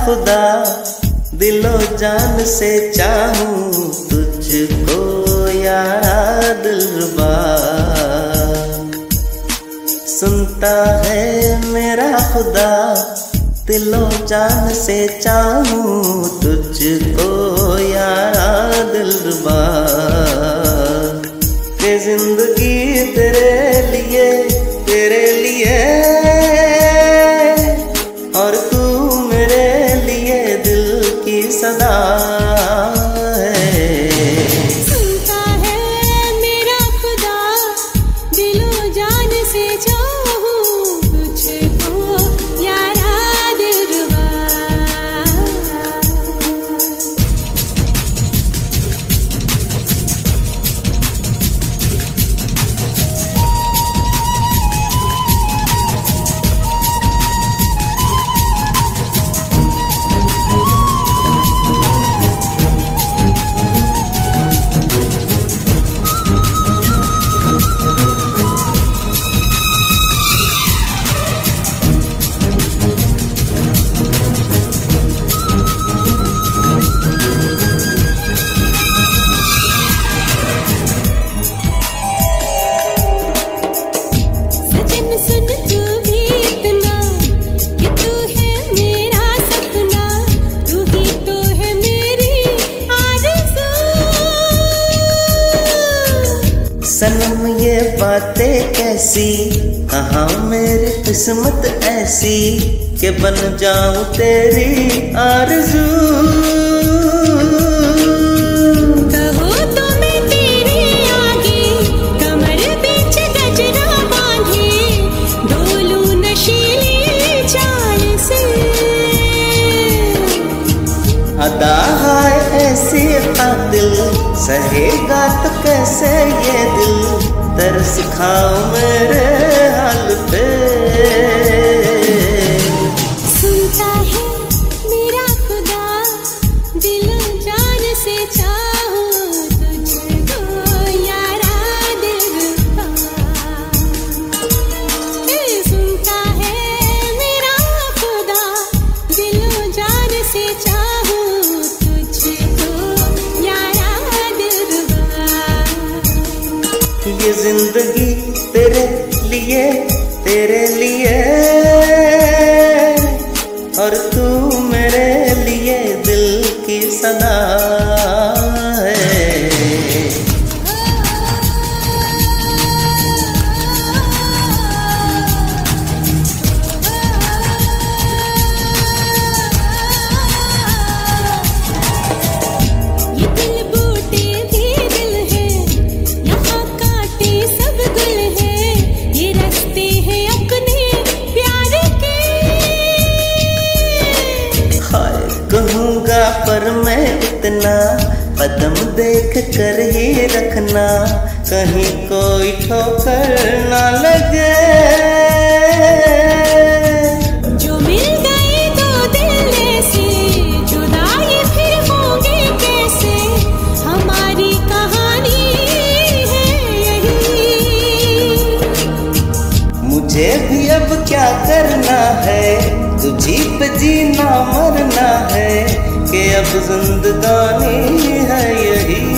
खुदा दिलो जान से चाहूं तुझको यारा दिलरुबा। सुनता है मेरा खुदा दिलो जान से चाहूं तुझको यारा दिलरुबा। के जिंदगी तेरे लिए और तू मेरे लिए दिल की सदा है। सुनता है मेरा खुदा दिलो जान से चाहूं तुझको यारा दिलरुबा। सनम ये बातें कैसी कहाँ मेरी किस्मत ऐसी कि बन जाऊं तेरी आरज़ू। कहो तो मैं तेरे आगे कमर बीच गजरा बांधे डोलूं नशीली चाल से। अदा है ऐसी कातिल सहेगा तो कैसे ये दिल तरस खाओ मेरे हाल पे। सुनता है मेरा खुदा दिलो जान से चाहूं तुझको यारा दिलरुबा। सुनता है मेरा खुदा दिलो जान से चाहूं तुझको यारा दिलरुबा। ये जिंदगी तेरे लिए और तू मेरे लिए दिल की सदा है। कहूँगा पर मैं इतना कदम देख कर ही रखना कहीं कोई ठोकर ना लगे। जो मिल गए दो दिल से जुदाई फिर होंगे कैसे हमारी कहानी है यही। मुझे भी अब क्या करना है तुझी पे जीना मरना है कि अब जिंदगानी है यही।